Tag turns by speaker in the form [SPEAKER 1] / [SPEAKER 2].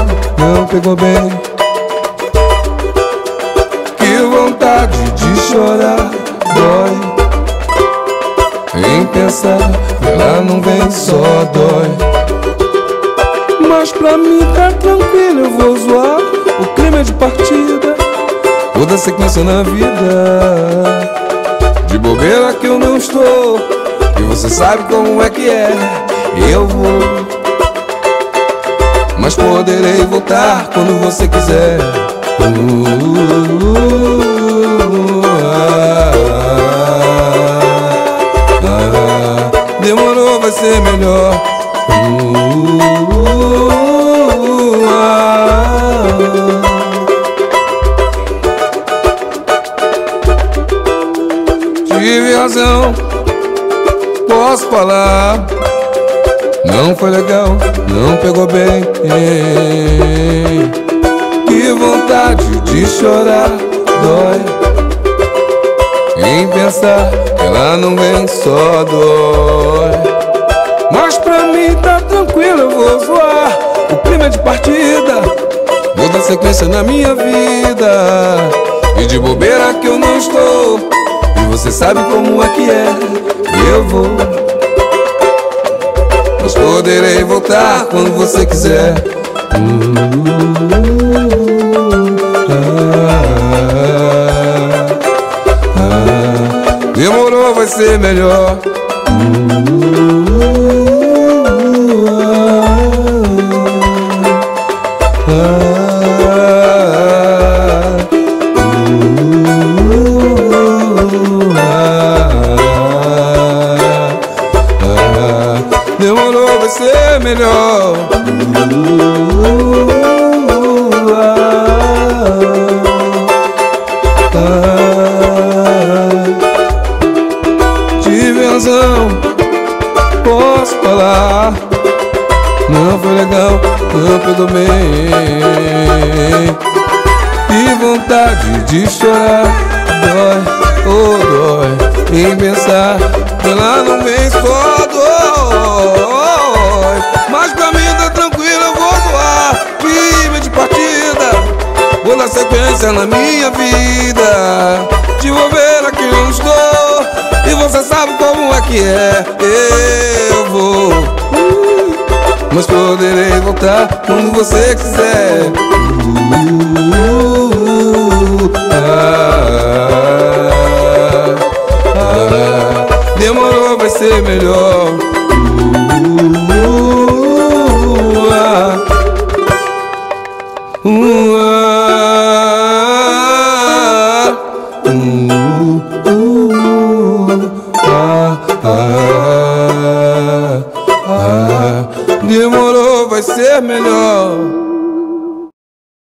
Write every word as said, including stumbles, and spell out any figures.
[SPEAKER 1] não pegou bem. Que vontade de chorar, dói. Em pensar, ela não vem, só dói. Mas pra mim tá tranquilo, eu vou zoar. O clima é de partida, vou dar sequência na vida. De bobeira que eu não estou, e você sabe como é que é. Eu vou, mas poderei voltar quando você quiser. uh, uh, uh, ah, ah, Demorou, vai ser melhor. uh, uh, ah, Tive razão, posso falar. Não foi legal, não pegou bem. Que vontade de chorar, dói. Em pensar que ela não vem, só dói. Mas pra mim tá tranquilo, eu vou zoar. O clima é de partida, vou dar sequência na minha vida. E de bobeira que eu não estou, e você sabe como é que é. Eu vou, mas poderei voltar quando você quiser. uh, ah, ah, Demorou, vai ser melhor. uh, Demorou, vai ser melhor. uh, ah, ah, Tive razão, posso falar. Não foi legal, não pegou bem. Que vontade de chorar, dói, oh dói. Em pensar, ela não vem, só dói. Mas pra mim tá tranquilo, eu vou zoar. Clima de partida, vou dar sequência na minha vida. De bobeira que eu estou, e você sabe como é que é. Eu vou, mas poderei voltar quando você quiser. uh, ah, ah, Demorou, vai ser melhor. uh, ah, uh, ah, uh, uh, ah, ah, ah, Demorou, vai ser melhor.